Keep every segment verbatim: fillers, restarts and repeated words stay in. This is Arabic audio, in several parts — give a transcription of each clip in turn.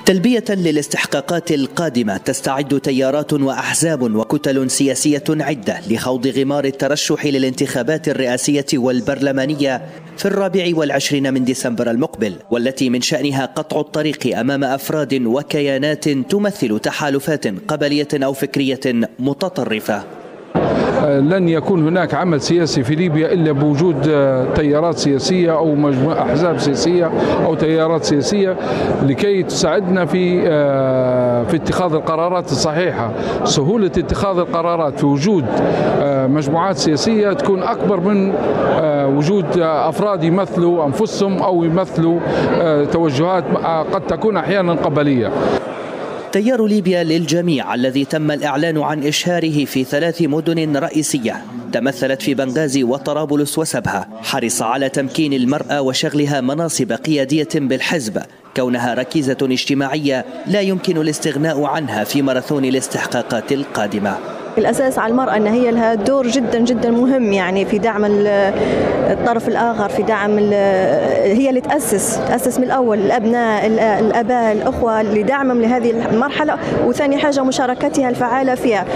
تلبية للاستحقاقات القادمة تستعد تيارات وأحزاب وكتل سياسية عدة لخوض غمار الترشح للانتخابات الرئاسية والبرلمانية في الرابع والعشرين من ديسمبر المقبل، والتي من شأنها قطع الطريق أمام أفراد وكيانات تمثل تحالفات قبلية أو فكرية متطرفة. لن يكون هناك عمل سياسي في ليبيا إلا بوجود تيارات سياسية أو مجموعة أحزاب سياسية أو تيارات سياسية لكي تساعدنا في في اتخاذ القرارات الصحيحة. سهولة اتخاذ القرارات في وجود مجموعات سياسية تكون أكبر من وجود أفراد يمثلوا أنفسهم أو يمثلوا توجهات قد تكون أحيانا قبلية. تيار ليبيا للجميع الذي تم الإعلان عن إشهاره في ثلاث مدن رئيسية تمثلت في بنغازي وطرابلس وسبها، حرص على تمكين المرأة وشغلها مناصب قيادية بالحزب، كونها ركيزة اجتماعية لا يمكن الاستغناء عنها في ماراثون الاستحقاقات القادمة. الأساس على المرأة أن هي لها دور جدا جدا مهم، يعني في دعم الطرف الآخر، في دعم هي اللي تأسس تأسس من الأول الأبناء الآباء الأخوة لدعمهم لهذه المرحلة، وثاني حاجة مشاركتها الفعالة فيها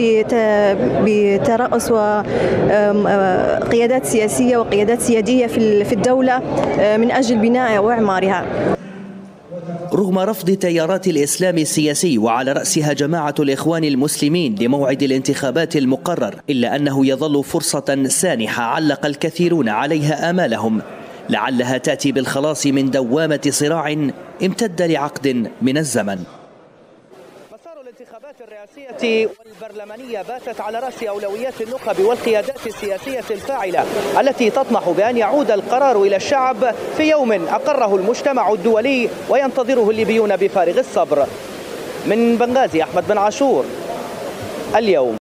بترأس وقيادات سياسية وقيادات سيادية في الدولة من أجل بناء وإعمارها. رغم رفض تيارات الإسلام السياسي وعلى رأسها جماعة الإخوان المسلمين لموعد الانتخابات المقرر، إلا أنه يظل فرصة سانحة علق الكثيرون عليها آمالهم، لعلها تأتي بالخلاص من دوامة صراع امتد لعقد من الزمن. مسار الانتخابات الرئاسية والبرلمانية باتت على رأس أولويات النخب والقيادات السياسية الفاعلة التي تطمح بأن يعود القرار إلى الشعب في يوم أقره المجتمع الدولي وينتظره الليبيون بفارغ الصبر. من بنغازي، أحمد بن عاشور، اليوم.